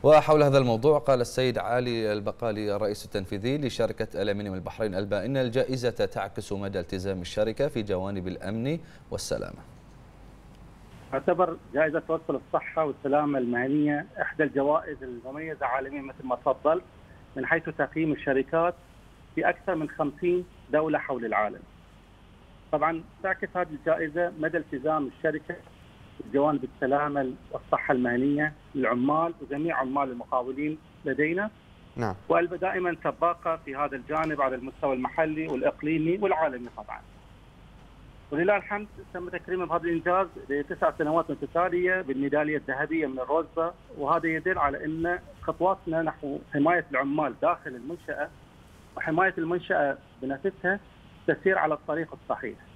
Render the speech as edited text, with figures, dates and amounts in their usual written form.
وحول هذا الموضوع قال السيد علي البقالي الرئيس التنفيذي لشركة ألمنيوم البحرين ألبا إن الجائزة تعكس مدى التزام الشركة في جوانب الأمن والسلامة. تعتبر جائزة وصف الصحة والسلامة المهنية إحدى الجوائز المميزة عالميا مثل ما تفضل، من حيث تقييم الشركات في أكثر من 50 دولة حول العالم. طبعا تعكس هذه الجائزة مدى التزام الشركة بجوانب السلامة والصحة المهنية للعمال وجميع عمال المقاولين لدينا. نعم. وألبا دائما سباقة في هذا الجانب على المستوى المحلي والإقليمي والعالمي طبعا. ولله الحمد تم تكريمه بهذا الإنجاز ل9 سنوات متتالية بالميدالية الذهبية من الروزا، وهذا يدل على أن خطواتنا نحو حماية العمال داخل المنشأة وحماية المنشأة بنفسها تسير على الطريق الصحيح.